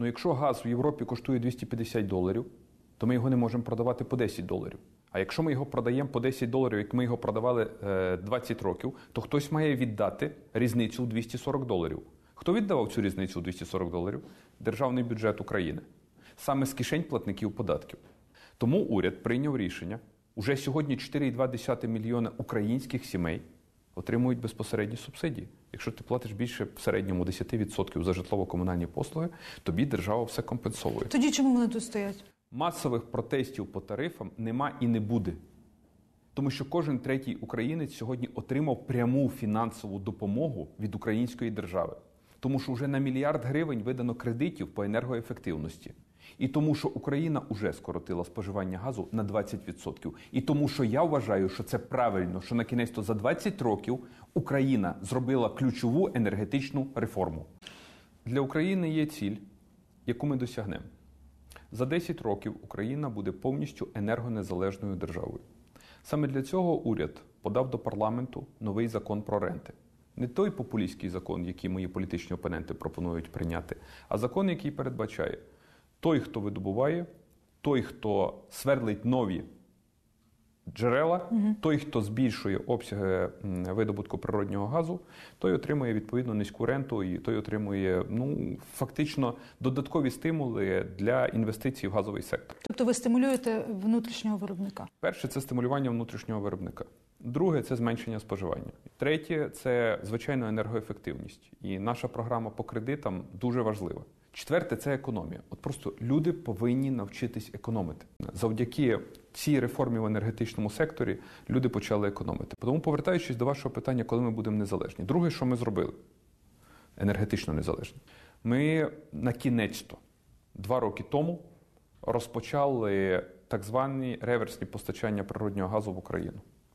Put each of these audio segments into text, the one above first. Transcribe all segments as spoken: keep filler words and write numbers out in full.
Ну, якщо газ в Європі коштує двісті п'ятдесят доларів, то ми його не можемо продавати по десять доларів. А якщо ми його продаємо по десять доларів, як ми його продавали е, двадцять років, то хтось має віддати різницю в двісті сорок доларів. Хто віддавав цю різницю в двісті сорок доларів? Державний бюджет України. Саме з кишень платників податків. Тому уряд прийняв рішення. Уже сьогодні чотири цілих дві десятих мільйона українських сімей отримують безпосередні субсидії. Якщо ти платиш більше в середньому десять відсотків за житлово-комунальні послуги, тобі держава все компенсовує. Тоді чому вони тут стоять? Масових протестів по тарифам нема і не буде. Тому що кожен третій українець сьогодні отримав пряму фінансову допомогу від української держави. Тому що вже на мільярд гривень видано кредитів по енергоефективності. І тому, що Україна вже скоротила споживання газу на двадцять відсотків. І тому, що я вважаю, що це правильно, що на кінець-то за двадцять років Україна зробила ключову енергетичну реформу. Для України є ціль, яку ми досягнемо. За десять років Україна буде повністю енергонезалежною державою. Саме для цього уряд подав до парламенту новий закон про ренти. Не той популістський закон, який мої політичні опоненти пропонують прийняти, а закон, який передбачає: той, хто видобуває, той, хто сверлить нові джерела, угу. той, хто збільшує обсяги видобутку природнього газу, той отримує відповідно низьку ренту і той отримує, ну, фактично додаткові стимули для інвестицій в газовий сектор. Тобто ви стимулюєте внутрішнього виробника? Перше – це стимулювання внутрішнього виробника. Друге – це зменшення споживання. Третє – це, звичайно, енергоефективність. І наша програма по кредитам дуже важлива. Четверте – це економія. От просто люди повинні навчитись економити. Завдяки цій реформі в енергетичному секторі люди почали економити. Тому, повертаючись до вашого питання, коли ми будемо незалежні. Друге, що ми зробили, енергетично незалежні. Ми на кінець-то, два роки тому, розпочали так звані реверсні постачання природнього газу в Україну.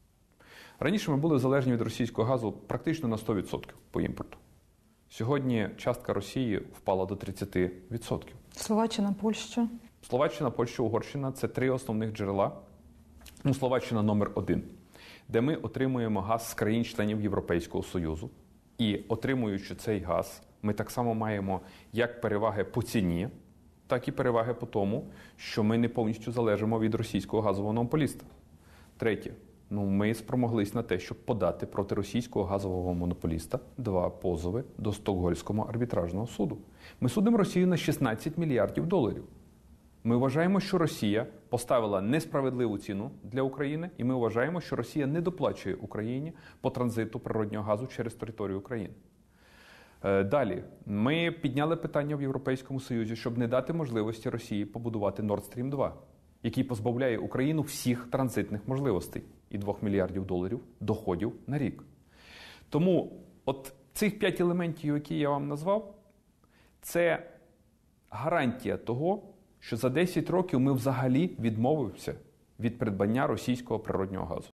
Раніше ми були залежні від російського газу практично на сто відсотків по імпорту. Сьогодні частка Росії впала до тридцять відсотків. Словаччина, Польща? Словаччина, Польща, Угорщина – це три основних джерела. Ну, Словаччина номер один, де ми отримуємо газ з країн-членів Європейського Союзу. І отримуючи цей газ, ми так само маємо як переваги по ціні, так і переваги по тому, що ми не повністю залежимо від російського газового монополіста. Третє. Ну, ми спромоглись на те, щоб подати проти російського газового монополіста два позови до Стокгольмського арбітражного суду. Ми судимо Росію на шістнадцять мільярдів доларів. Ми вважаємо, що Росія поставила несправедливу ціну для України, і ми вважаємо, що Росія не доплачує Україні по транзиту природнього газу через територію України. Далі, ми підняли питання в Європейському Союзі, щоб не дати можливості Росії побудувати Nord Stream два, який позбавляє Україну всіх транзитних можливостей і двох мільярдів доларів доходів на рік. Тому от цих п'ять елементів, які я вам назвав, це гарантія того, що за десять років ми взагалі відмовимося від придбання російського природнього газу.